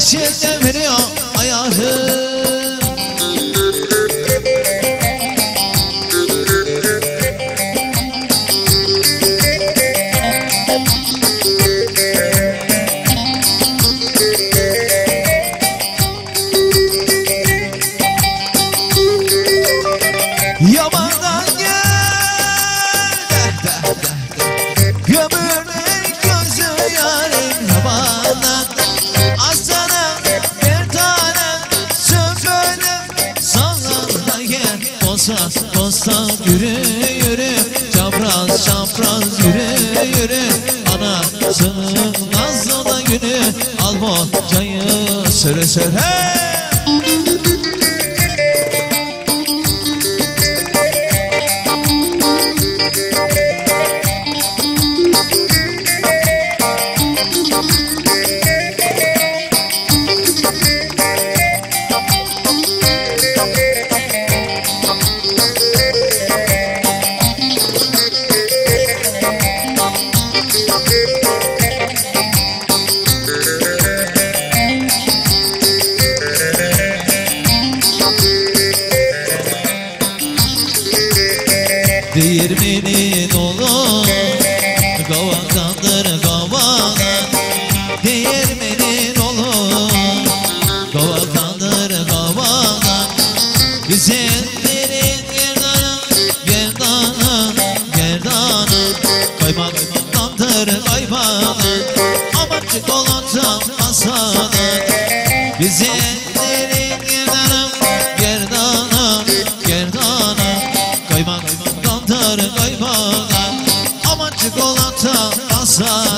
içinde veriyor ayarı. Yamandan gel gömülür gözü yarim yabandan. Aslanım bir tanem söpölüm sana gel. Bosa bosa yürü yürü, çapraz çapraz yürü yürü. Anasının nazlı günü, al boncayı söre söre. Değirmenin oğlu Kavakandır kavakan. Değirmenin oğlu Kavakandır kavakan. Güzellerin gerdanı gerdanı gerdanı. Kaymaktandır kaymanı, aman çikolata masanı. Güzellerin gerdanı gerdanı gerdanı. Kaymaktandır kaymağı, aman çikolata masa.